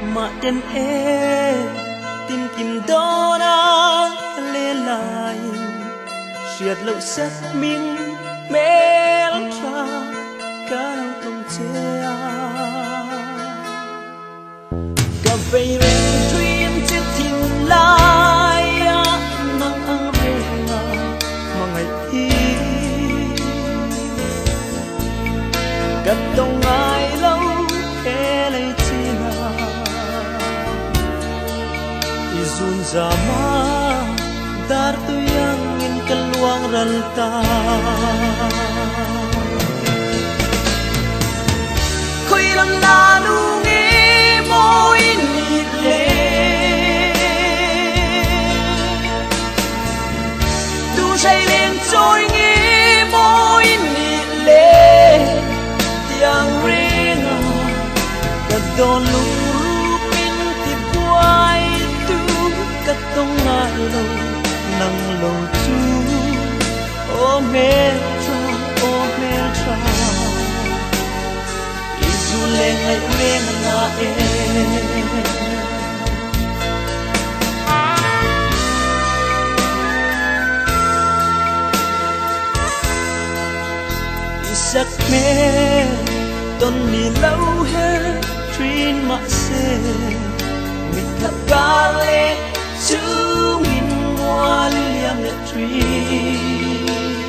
mà đến e tin kim đó na lê lại siết lâu sắc mình mel tra cả lâu tông che cà phê ren thuyền chiếc thuyền lai nắng ăn về mà ngày thi cất tông ai lâu e lấy Izun zama dar tu yang in keluang ranta Koi lam na nu nge moi ni le Tu say lên trôi nge moi ni le Tiang ringa Kad don lung tông ngã lâu nắng lâu chú ô mê tra isu lên ngày lên na isak mê ton ni lâu he trin ma se mit khap ga le Chung in hoa liang le tree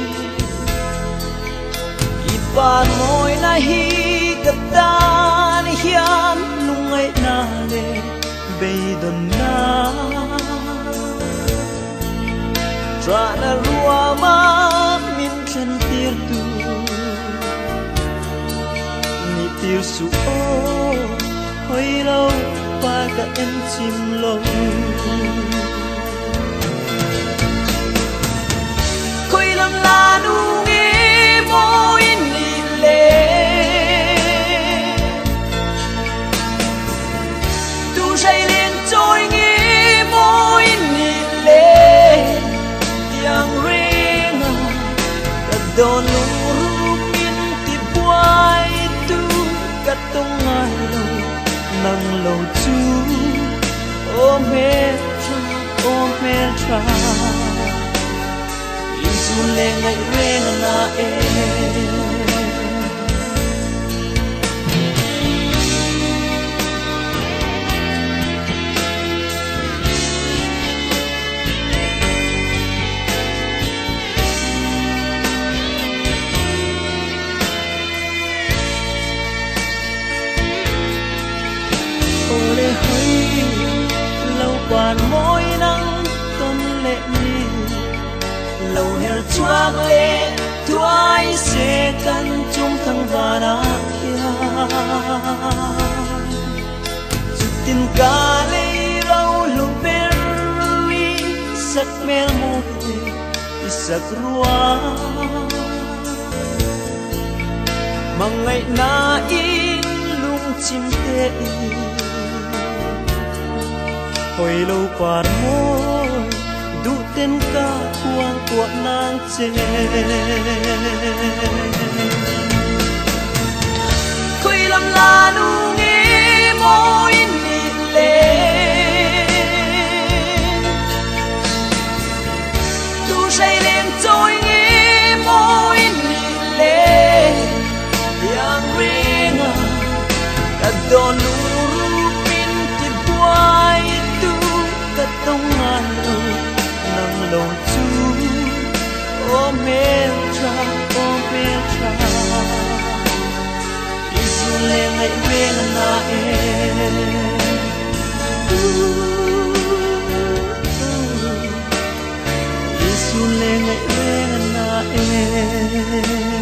Ipan moi na hi katan hian lungai na le beidon na Tra na rua ma min chen tir tu Ni tir su o hoi lâu pa ka en chim lâu La nu nge moi ni le Tu say lên trôi nge moi ni le Yang ring Kad don lung min ti buai tu Kad tong ngai lâu nang lâu chu O me tra Isu le ngày ren na Ole hoi lâu bàn môi nắng tôn lệ ni lâu her chuak le tuai se kan chung thang vana kia chutin ka le rau lu berli sak mel mo te isak ruwa mangai na in lung chim te hoi lâu par môi du tên ca quang của nàng chê Khoi lam la nu nge moi ni le Tu say lên trôi nge moi ni le Yang ringa Kad don lu min ti buai tu Kad tong ngai lâu nang lâu chú ô mê tra Isu le ngày ren na Isu le ngày ren na